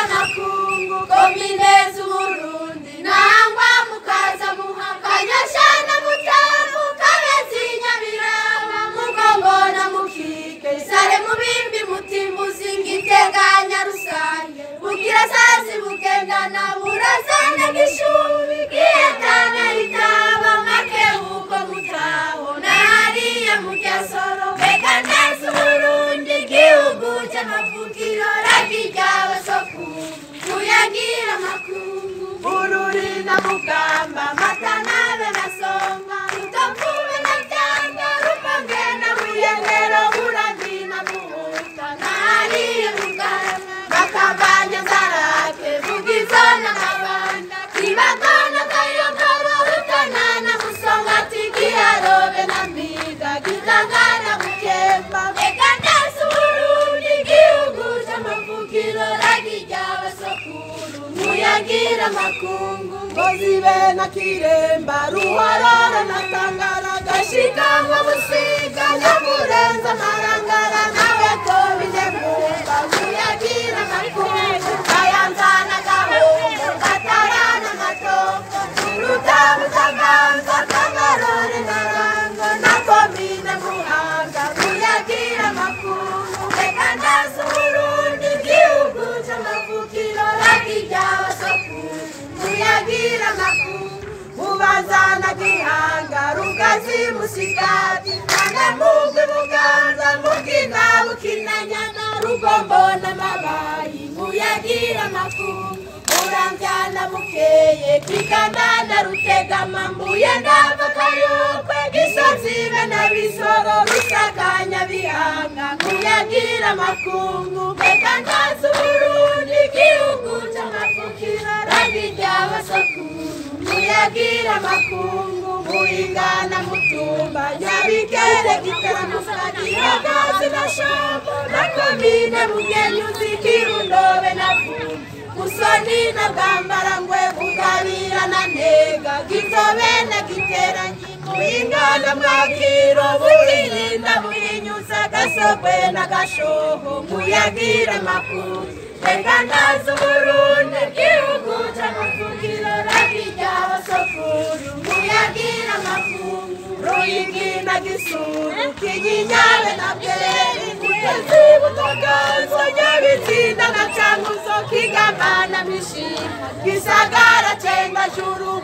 makungu komineza Burundi nangwa mukaza muhakanya shana mutamu kabezi Nyabiraba mugongona mukike sare mubimbi mutimbuzi Giteganya rusange bugira sazi bugendana burazana gishubi kietana itaba make uko mutaho nariya mukyasoro bekaneza Burundi gihugu cy'amavukiro rakijyawe sokuru muyagira makungu Bururi na Mugamba Matanabe na Songa Rutokume na Cyanga Rumonge na Buyengero Burambi na Muhuta nariye Mugamba Bakabanya Zarake Bugizo na Mabanda Kibagana Kayogoro Rutana na Musonga Tigiharobe na Miga Gitangana Mukemba Bekaneza Burundi gihugu cy'amavukiro rakijyawe sokuru muyagira makungu Ngozibe na Kiremba Ruhororo na Tangara Gashikanwa Busiga Nyamurenza Marangara nawe ko binemuka muyagira makungu Kayanza na Gahungu Katarana Matoko Rutamu Taganza Tangarore na Ranga na Komine Muhanga muyagira makungu Bekaneza Burundi gihugu cy'amavukiro rakijyawe sokuru muyagira makungu Mubazana Gihanga Rugazi Musigati Nanamugu Buganza Mugina Bukinanyana Rugombo na Mabayi muyagira makungu Murambyana Bukeye Kigandana Rutegama Mbuye Ndava Kayokwe Gisozibe na Bisoro Rusakanya Bihanga muyagira makungu Bekaneza Burundi gihugu cy'amavukiro rakijyawe sokuru muyagira makungu Muingana Mutumba Nyabikere Gitaramo Gihagazi na Shombo na Komine Mugenyuzi Kirundobe na Vumbi Musoni na Bwambarangwe Bugabira na Ntega Gitobe na Giteranyi Muingana Mwakiro Buhirinda Buhinyuza Gasogwe na Gashoho muyagira makungu Bekaneza Burundi gihugu cy'amavukiro rakijyawe sokuru muyagira makungu Ruyigi na Gisuru Kinyinya na Bweri Mutezi Butaganzwa Nyabitsinda na Cankuzo Kigamba na Mishima Gisagara Cendajuru